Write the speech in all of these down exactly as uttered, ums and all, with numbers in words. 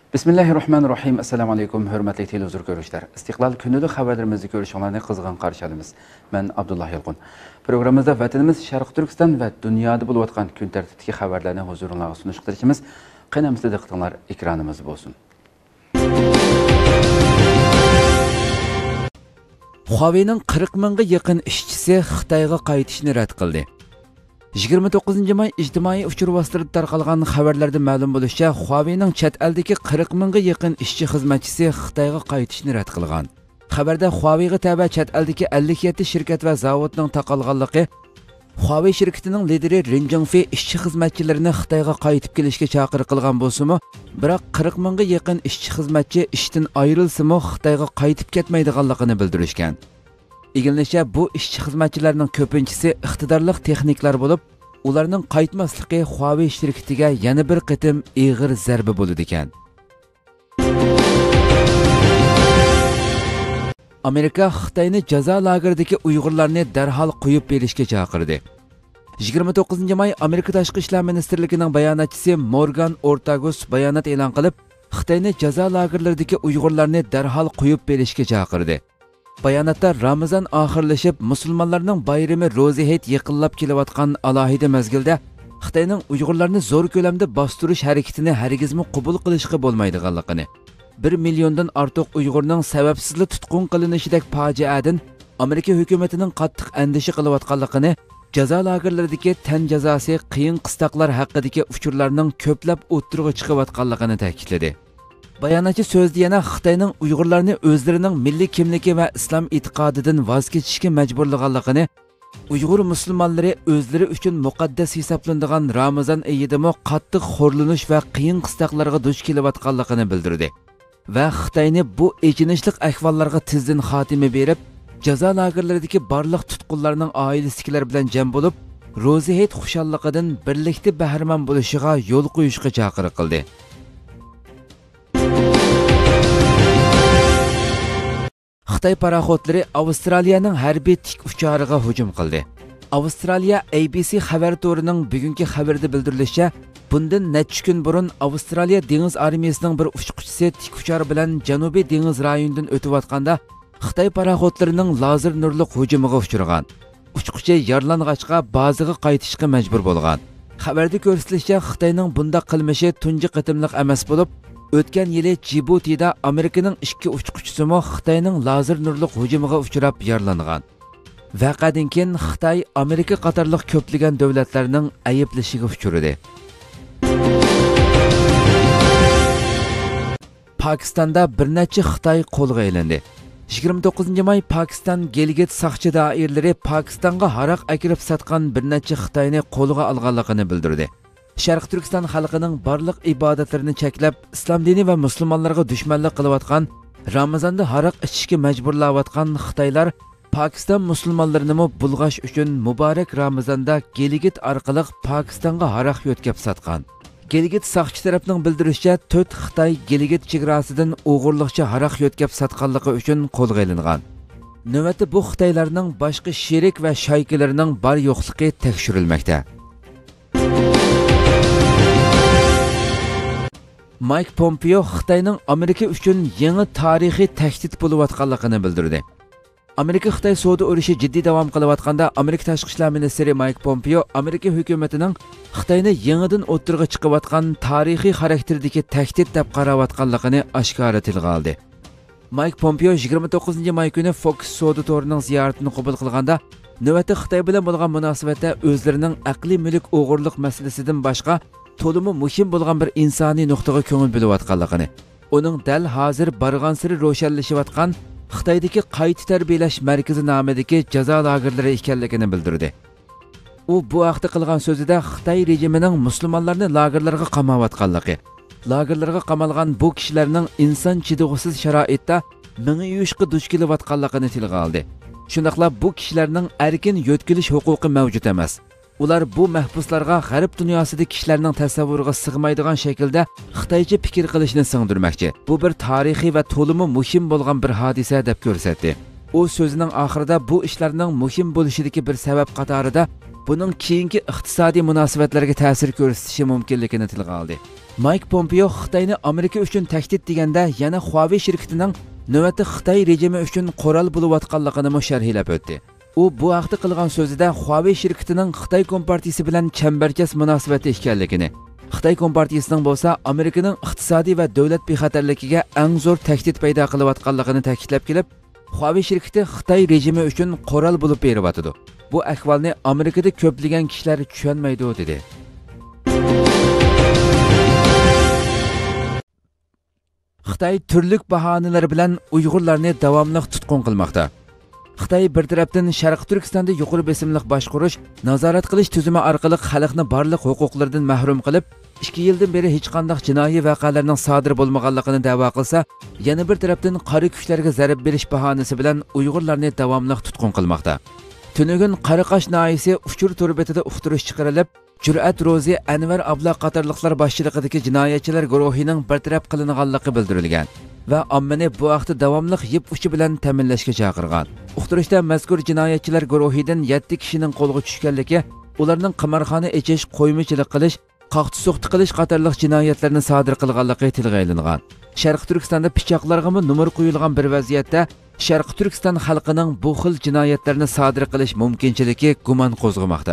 Bismillahirrahmanirrahim. Assalamu alaykum, hörmətli televizor görüşlər. İstiqlal günlük xəbərlərimizi görüşənlərini qızğın qarşılayırıq. Mən Abdullah Yılğun. Proqramımızda vətənimiz Şərq Türkistan və dünyada olub atqan gün tərtibdəki xəbərlərini huzurunuzğa sunuş qilishimiz qanamızda diqqətinizlər ekranımız olsun. Huawei'nin qirq mingga yaqin ishchisi Xitoyga qaytishni rad qildi. yigirma to'qqizinchi may ijtimoiy uchur vositalarida tarqalgan xabarlarda ma'lum bo'lishicha, Huawei'ning chet eldagi qirq mingga yaqin ishchi xizmatchisi Xitoyga qaytishni rad qilgan. Xabarda Huawei'ga tabe chet eldagi ellik yetti shirkat va zavodning taqalganligi, Huawei shirkatining lideri Ren Zhengfei ishchi xizmatchilarini Xitoyga qaytib kelishga chaqiriq qilgan bo'lsa-mu, biroq qirq mingga yaqin ishchi xizmatchi ishdan ayrilsa-mu Xitoyga qaytib ketmaydiganligini bildirishgan. İgilnişe bu işçi xizmatchilarning ko'pinchisi iqtidorli texniklar bo'lib, ularning qaytmasligi Huawei shirkatiga yana bir qitim ig'ir zarba bo'ldi ekan. Amerika Xitoyni jazo lageridagi Uyg'urlarni darhol qo'yib berishga chaqirdi. yigirma to'qqizinchi may Amerika Tashqi ishlar ministrligining bayonotchisi Morgan Ortagus bayonot e'lon qilib, Xitoyni jazo lagerlaridagi Uyg'urlarni darhol qo'yib berishga chaqirdi. Bayonotda Ramazan oxirlashib, musulmonlarning bayrami Ro'za Hayit yaqinlab kelayotgan alohida mezgilda Xitoyning Uyg'urlarni zo'r ko'lamda bostirish harakatini hargizmi qabul qilishga bo'lmaydiganligini, bir milliondan ortiq Uyg'urning sababsizli tutqun qilinishidek fojiadan Amerika hukumatining qattiq andisha qilayotganligini, jazo lagerlaridagi tan jazosi, qiyin qistoqlar haqidagi uchurlarning ko'plab o'ttirg'i chiqayotganligini ta'kidladi. Bayonotchi so'zda yana Xitoyning Uyg'urlarni o'zlarining milliy kimligi va islom e'tiqodidan voz kechishga majburlaganligini, Uyg'ur musulmonlari o'zlari uchun muqaddas hisoblanadigan Ramazon oyidami qattiq xo'rlanish va qiyin qistoqlarga duch kelayotganligini bildirdi va Xitoyni bu echinishlik ahvollarga tezdan xotima berib, jazo lagerlaridagi barliq tutqunlarning oilasidagilar bilan jam bo'lib, Ro'za Hayit xushalligidan birlikda bahramand bo'lishiga yo'l qo'yishga chaqiriq qildi. Xitoy paraxodlari Avstraliyaning harbiy tik uchariga hujum qildi. Avstraliya A B C xabar to'rining bugungi xabarida bildirilishicha, bundan necha kun burun Avstraliya dengiz armiyasining bir uchquchisi tik uchar bilan Janubiy dengiz rayonidan o'tayotganda Xitoy paraxodlarining lazer nurli hujumiga uchragan. Uchquchi yaralang'achqa bazaga qaytishga majbur bo'lgan. Xabarda ko'rsatilishicha, Xitoyning bunday qilmishi tunji qitimliq emas bo'lib, o'tgan yili Djibutida Amerikaning ikki uchquchisi mo Xitoyning lazer nurli hujumiga uchrab yaralangan. Vaqadan keyin Xitoy Amerika qatorliq ko'plagan davlatlarning ayiblashiga uchradi. Pokistonda bir necha Xitoy qo'lga olindi. yigirma to'qqizinchi may Pokiston Gilgit saqchi doiralari Pokistonga haroq akirib satgan bir necha Xitoyni qo'lga olganligini bildirdi. Şərq Türkistan xalqining barliq ibodatlarini cheklab, islom dini va musulmonlarga dushmanlik qilayotgan, Ramazonda haroq ichishga majburlayotgan Xitoylar Pokiston musulmonlarini bulg'ash uchun muborak Ramazonda Gilgit orqali Pokistonga haroq yo'tkab satgan. Gilgit saqchi tarafning bildirishicha, to'rt Xitoy Gilgit chegarasidan o'g'irliqcha haroq yo'tkab satganligi uchun qo'lga olingan. Navbatda bu Xitoylarning boshqa sherik va shaykalarining bor yo'qligi tekshirilmoqda. Mike Pompeo Xitoyning Amerika uchun yangi tarixiy tahdid bo'layotganligini bildirdi. Amerika Xitoy savdo urushi jiddiy davom qilayotganda, Amerika Tashqi ishlar ministri Mike Pompeo Amerika hukumatining Xitoyni yangidan o'ttirg'i chiqayotgan tarixiy xarakterdagi tahdid deb qarayotganligini oshkora tilga oldi. Mike Pompeo yigirma to'qqizinchi may kuni Fox savdo to'rining ziyoratini qabul qilganda, navbatda Xitoy bilan bo'lgan munosabatda o'zlarining aqliy mulk o'g'irlik masalasidan boshqa to'limi muhim bo'lgan bir insoniy nuqtaga ko'ngil bo'layotganligini, uning dal hozir barg'ansiri ro'shanlashayotgan Xitoydagi qayta tarbiyalash markazi nomidagi jazo lagerlari ekanligini bildirdi. U bu haqda qilgan so'zida Xitoy rejimining musulmonlarni lagerlarga qamayotganligi, lagerlarga qamalgan bu kishilarning inson chidog'isiz sharoitda ming'i yuyishga duch kelayotganligini tilga oldi. Shundaqla bu kishilarning erkin yo'tkilish huquqi mavjud emas. Ular bu mahbuslarga g'arb dunyosida kishilarning tasavvuriga sig'maydigan shaklda Xitoycha fikr qilishni singdirmoqchi. Bu bir tarixiy va to'limi muhim bo'lgan bir hodisa deb ko'rsatdi. U so'zining oxirida bu ishlarning muhim bo'lishidagi bir sabab qatorida buning keyingi iqtisodiy munosabatlarga ta'sir ko'rsatishi mumkinligini tilga oldi. Mike Pompeo Xitoyni Amerika uchun tahdid deganda yana Huawei shirkatining navbatda Xitoy rejimi uchun qoral bo'layotganligini sharhlab o'tdi. U bu haqda qilgan so'zida Huawei shirkatining Xitoy kompartiyasi bilan chambarchas munosabati ekanligini, Xitoy kompartiyasining bo'lsa Amerikaning iqtisodiy va davlat bexatarligiga eng zo'r tahdid paydo qilayotganligini ta'kidlab kelib, Huawei shirkati Xitoy rejimi uchun qoral bo'lib beryapti. Bu ahvolni Amerikada ko'plagan kishilar tushunmaydi dedi. Xitoy turli bahonalar bilan Uyg'urlarni davomli tutqun qilmoqda. Xitoy bir tarafdan Sharq Turkistonda yuqori besimliq boshqarish, nazorat qilish tuzumi orqali xalqni barliq huquqlaridan mahrum qilib, ikki yildan beri hech qanday jinoiy voqealarning sodir bo'lmaganligini da'vo qilsa, yana bir tarafdan qari kuchlarga zarb berish bahonasi bilan Uyg'urlarni davomli tutqun qilmoqda. Tunugun Qaraqosh noyisi uchur turbetida uqtirish chiqarilib, Jur'at Rozi Anvar Abla qatorliqlar boshchiligidagi jinoyatchilar guruhining bartaraf qilinganligi bildirilgan va ommani bu vaqtda davomli yip uchi bilan ta'minlashga chaqirgan. Uqtirishda mazkur jinoyatchilar guruhidan yetti kishining qo'lga tushganligi, ularning qamarxona echish, qo'ymichilik qilish, qaqti-suqti qilish qatorliq jinoyatlarni sodir qilganligi tilga ilingan. Sharq Turkistonda pichoqlarga numur qo'yilgan bir vaziyatda Sharq Turkiston xalqining bu xil jinoyatlarni sodir qilish mumkinchiligi gumon qo'zg'amoqda.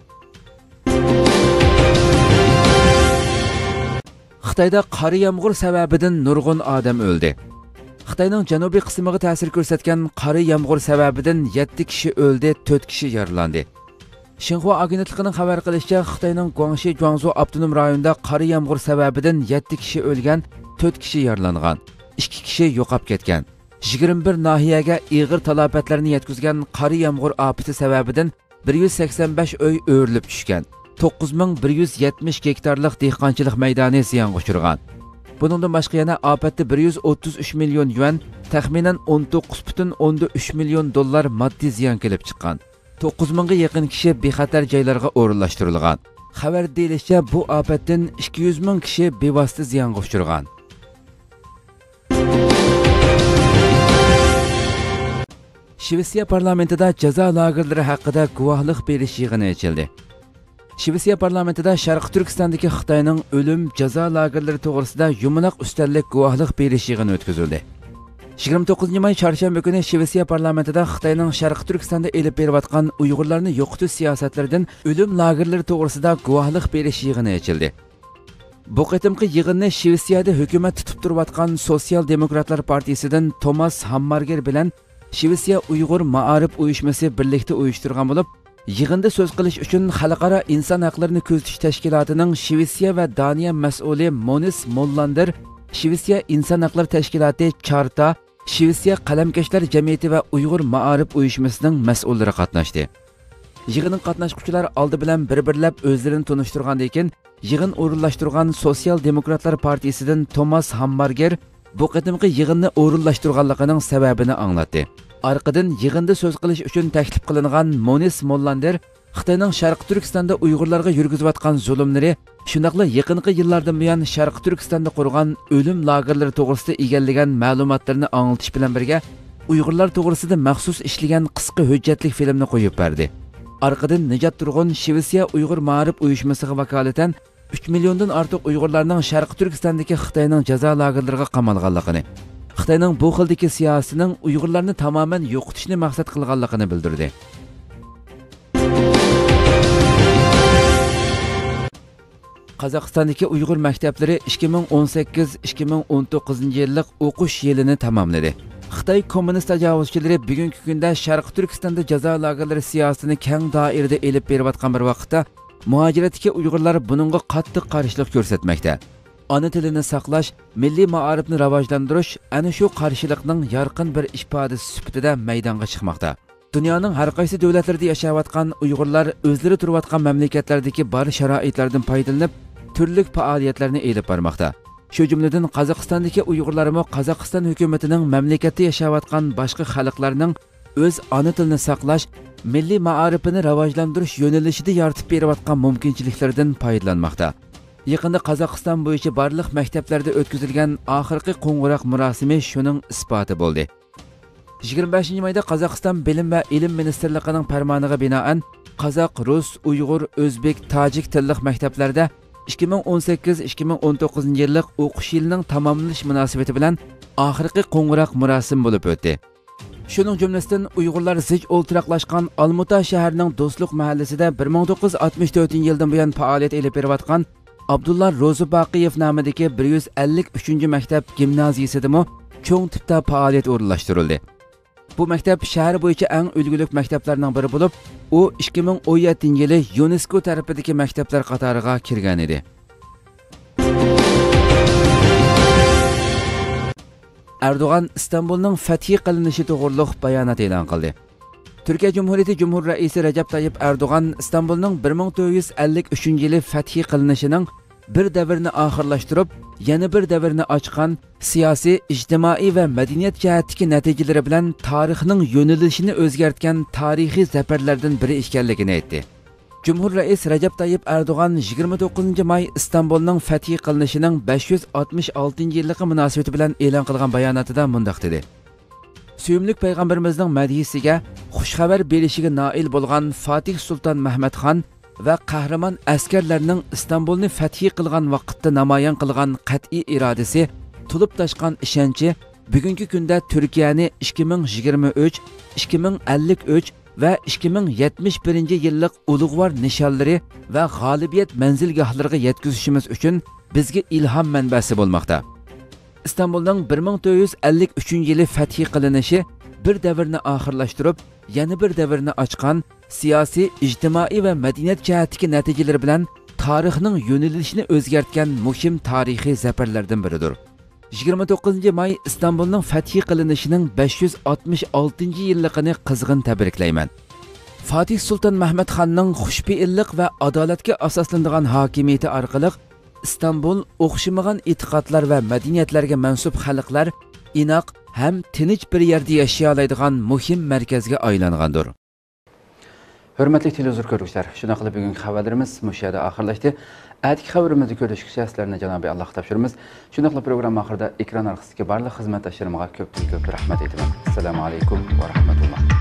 Xitoyda qor yomg'ir sababidan nurg'un odam o'ldi. Xitoyning janubiy qismiga ta'sir ko'rsatgan qor yomg'ir sababidan yetti kishi o'ldi, to'rt kishi yaralandi. Xinhua agentligining xabar qilishicha, Xitoyning Guangxi Guangzhou avtonom rayonida qor yomg'ir sababidan yetti kishi o'lgan, to'rt kishi yaralangan, ikki kishi yo'qolib ketgan. yigirma bir nahiyaga ig'ir talofatlarni yetkazgan qor yomg'ir ofati sababidan bir yuz sakson besh uy o'rilib tushgan. to'qqiz ming bir yuz yetmish gektarlik dehqonchilik maydoni ziyonga uchirgan. Buningdan boshqa yana ofatda bir yuz o'ttiz uch million yuan, taxminan o'n to'qqiz butun o'ndan uch million dollar moddiy ziyon kelib chiqqan. to'qqiz mingga yaqin kishi bexatar joylarga o'rinlashtirilgan. Xabar deyilishicha, bu ofatdan ikki yuz ming kishi bevosita ziyonga uchirgan. Shvetsiya parlamentida jazo lagerlari haqida guvohlik berish yig'ini ochildi. Shvetsiya parlamentida Sharq Turkistondagi Xitoyning o'lim jazo lagerlari to'g'risida yumaloq ustallik guvohlik berish yig'ini o'tkazildi. yigirma to'qqizinchi may chorshanba kuni Shvetsiya parlamentida Xitoyning Sharq Turkistonda elib berayotgan Uyg'urlarni yo'qotish siyosatlaridan o'lim lagerlari to'g'risida guvohlik berish yig'ini ochildi. Bu qitimqi yig'inni Shvetsiyada hukumat tutib turayotgan Sotsial Demokratlar partiyasidan Thomas Hammarger bilan Shvetsiya Uyg'ur Ma'arif uyushmasi birlikda uyushtirgan bo'lib, yig'inda so'z qilish uchun Xalqaro inson haqlarini ko'zatish tashkilotining Shvetsiya va Daniya mas'uli Monis Mollander, Shvetsiya inson haqlari tashkiloti Charta, Shvetsiya qalamkashlar jamiyati va Uyg'ur Ma'arif uyushmasining mas'ullari qatnashdi. Yig'inning qatnashuvchilari oldi bilan bir-birlab o'zlarini tanishtirgandan keyin yig'in o'rinlashtirgan Sotsial Demokratlar partiyasidan Thomas Hammarger bu qitimqi yig'inni o'rinlashtirganligining sababini anglatdi. Arqadan yig'inda so'z qilish uchun taklif qilingan Monis Mollander Xitoyning Sharq Turkistonda Uyg'urlarga yurgizayotgan zulmlari, shuningdek yaqinqi yillardan buyon Sharq Turkistonda qurgan o'lim lagerlari to'g'risida egallagan ma'lumotlarni anglatish bilan birga Uyg'urlar to'g'risida maxsus ishlagan qisqa hujjatli filmni qo'yib berdi. Arqadan Nijot Turg'un Shvetsiya Uyg'ur Ma'rif uyushmasiga vakolatan uch milliondan ortiq Uyg'urlarning Sharq Turkistondagi Xitoyning jazo lagerlariga qamalganligini, Xitoyning bu xildagi siyosatining Uyg'urlarni tamoman yo'qotishni maqsad qilganligini bildirdi. Qozog'istondagi Uyg'ur maktablari ikki ming o'n sakkiz ikki ming o'n to'qqizinchi yillik o'qish yilini tamomladi. Xitoy kommunist tajovuzchilari bugungi kunda Sharq Turkistonda jazo lagerlari siyosatini keng doirada elib berayotgan bir vaqtda muhojiratdagi Uyg'urlar buningga qattiq qarshilik ko'rsatmoqda. Ana tilini saqlash, milliy ma'arifni rivojlantirish ana shu qarshilikning yorqin bir ifodasi sifatida maydonga chiqmoqda. Dunyoning har qaysi davlatlarida yashayotgan Uyg'urlar o'zlari turayotgan mamlakatlardagi bor sharoitlardan foydalanib, turli faoliyatlarni elib bormoqda. Shu jumladan Qozog'istondagi Uyg'urlarmi Qozog'iston hukumatining mamlakatda yashayotgan boshqa xalqlarning o'z ona tilini saqlash, milliy ma'arifini rivojlantirish yo'nalishida yaratib berayotgan mumkinchiliklardan foydalanmoqda. Yaqinda Qozog'iston bo'yicha barliq maktablarda o'tkazilgan oxirgi qo'ng'iroq murosimi shuning isboti bo'ldi. yigirma beshinchi mayda Qozog'iston Bilim va ilm ministrligining farmoniga binoan Qozoq, Rus, Uyg'ur, O'zbek, Tojik tilli maktablarda ikki ming o'n sakkiz ikki ming o'n to'qqizinchi yillik o'qish yilining tamomlanish munosabati bilan oxirgi qo'ng'iroq marosim bo'lib o'tdi. Shuning jumlasidan Uyg'urlar zich o'ltiraqlashgan Almuta shahrining Do'stlik mahallasida bir ming to'qqiz yuz oltmish to'rtinchi yildan buyon faoliyat olib berayotgan Abdullah Ro'zibaqiyev nomidagi bir yuz ellik uchinchi maktab gimnaziyasidami cho'ng tipda faoliyat o'rinlashtirildi. Bu maktab shahar bo'yicha eng ulguli maktablarning biri bo'lib, u ikki ming o'n yettinchi yili UNESCO tarafidagi maktablar qatoriga kirgan edi. Erdo'g'an Istanbulning fathi qilinishi to'g'riliq bayonot e'lon qildi. Turkiya Cumhuriyeti Cumhur Raisi Recep Tayyip Erdo'g'an Istanbulning bir ming to'rt yuz ellik uchinchi yili fathi qilinishining bir davrni oxirlashtirib, yana bir davrni ochgan siyosiy, ijtimoiy va madaniyat jihatdagi natijalari bilan tarixning yo'nalishini o'zgartgan tarixiy zafarlardan biri ekanligini aytdi. Cumhur Rais Recep Tayyip Erdo'g'an yigirma to'qqizinchi may Istanbulning fathi qilinishining besh yuz oltmish oltinchi yilligi munosabati bilan e'lon qilgan bayonotida mundaq dedi. Suyumlik payg'ambarimizning madhiyasiga xushxabar berishiga noil bo'lgan Fatih Sultan Mehmet Xon va qahramon askarlarning Istanbulni fathi qilgan vaqtda namoyon qilgan qat'iy irodasi, tulib toshgan ishonchi bugungi kunda Turkiyani ikki ming yigirma uch, ikki ming ellik uch va ikki ming yetmish birinchi yillik ulug'vor nishonlari va g'olibiyat manzilgohlariga yetkazishimiz uchun bizga ilhom manbasi bo'lmoqda. Istanbulning bir ming to'rt yuz ellik uchinchi yili fathi qilinishi bir davrni oxirlashtirib, yana bir davrni ochgan siyosiy, ijtimoiy va madaniyat jihatdagi natijalar bilan tarixning yo'nalishini o'zgartgan muhim tarixiy zafarlardan biridir. yigirma to'qqizinchi may Istanbulning fathi qilinishining besh yuz oltmish oltinchi yilligini qizg'in tabriklayman. Fatih Sultan Mehmet Xonning xushfe'illik va adolatga asoslanadigan hokimiyati orqali Istanbul o'xshamagan e'tiqodlar va madaniyatlarga mansub xalqlar inoq ham tinch bir yerda yashay oladigan muhim markazga aylangandir. Hurmatli televizor ko'ruvchilar, shuna qilib bugungi xabarlarimiz mushada oxirlashdi. Atki xabarimizni ko'rishga sizlarni Janobiy Alloh topshiramiz. Shuna qilib program oxirida ekran orqasidagi barcha xizmatdoshlarimga ko'pdan ko'p rahmat aytaman. Assalomu alaykum va rahmatulloh.